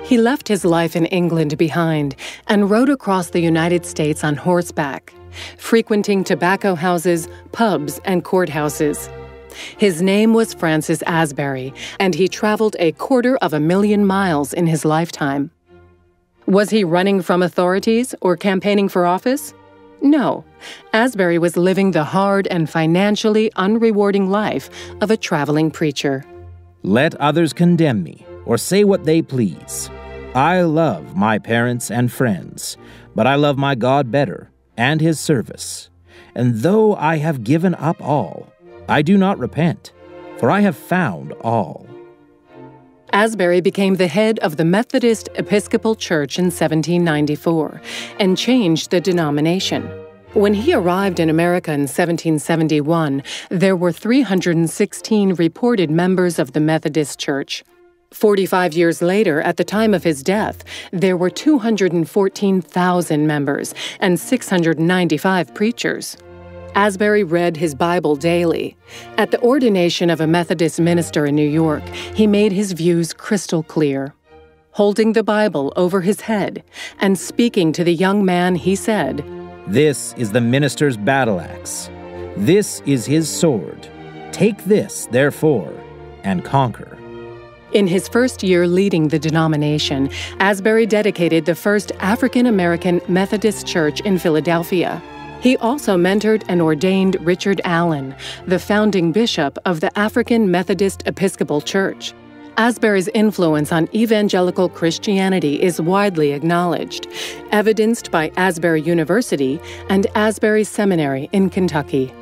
He left his life in England behind and rode across the United States on horseback, frequenting tobacco houses, pubs, and courthouses. His name was Francis Asbury, and he traveled 250,000 miles in his lifetime. Was he running from authorities or campaigning for office? No. Asbury was living the hard and financially unrewarding life of a traveling preacher. Let others condemn me, or say what they please. I love my parents and friends, but I love my God better, and His service. And though I have given up all, I do not repent, for I have found all. Asbury became the head of the Methodist Episcopal Church in 1794 and changed the denomination. When he arrived in America in 1771, there were 316 reported members of the Methodist Church. 45 years later, at the time of his death, there were 214,000 members and 695 preachers. Asbury read his Bible daily. At the ordination of a Methodist minister in New York, he made his views crystal clear. Holding the Bible over his head and speaking to the young man, he said, "This is the minister's battle axe. This is his sword. Take this, therefore, and conquer." In his first year leading the denomination, Asbury dedicated the first African American Methodist Church in Philadelphia. He also mentored and ordained Richard Allen, the founding bishop of the African Methodist Episcopal Church. Asbury's influence on evangelical Christianity is widely acknowledged, evidenced by Asbury University and Asbury Seminary in Kentucky.